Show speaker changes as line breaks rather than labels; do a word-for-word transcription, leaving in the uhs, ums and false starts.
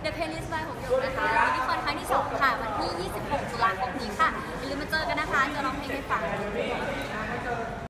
The Playlist by หงหยกนะคะมินิคอนครั้งที่สองค่ะวันที่ยี่สิบหกตุลาคมนี้ค่ะอย่าลืมมาเจอกันนะคะจะร้องเพลงให้ฟัง